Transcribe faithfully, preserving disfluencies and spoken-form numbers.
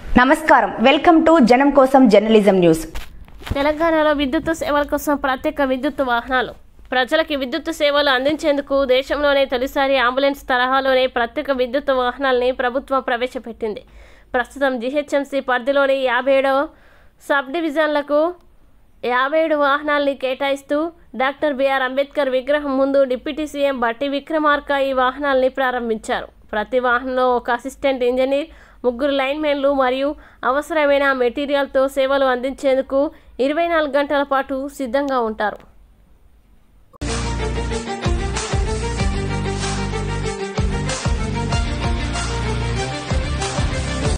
నమస్కారం, welcome to జనం కోసం జర్నలిజం న్యూస్. తెలంగాణలో విద్యుత్ సేవల కోసం ప్రత్యేక విద్యుత్ వాహనాలు. ప్రజలకి విద్యుత్ సేవలు అందించేందుకు దేశంలోనే తొలిసారి అంబులెన్స్ తరహాలోనే ప్రత్యేక విద్యుత్ వాహనాలని ప్రభుత్వం ప్రవేశపెట్టింది. ప్రస్తుతం జిహెచ్ఎంసీ పరిధిలోని యాభై ఏడు సబ్ డివిజన్లకు యాభై ఏడు వాహనాల్ని కేటాయిస్తూ డాక్టర్ బిఆర్ అంబేద్కర్ విగ్రహం ముందు డిప్యూటీ సీఎం బట్టి విక్రమార్క ఈ వాహనాల్ని ప్రారంభించారు. ప్రతి వాహనంలో ఒక అసిస్టెంట్ ఇంజనీర్, ముగ్గురు లైన్మెన్లు మరియు అవసరమైన మెటీరియల్తో సేవలు అందించేందుకు ఇరవై నాలుగు గంటల పాటు సిద్ధంగా ఉంటారు.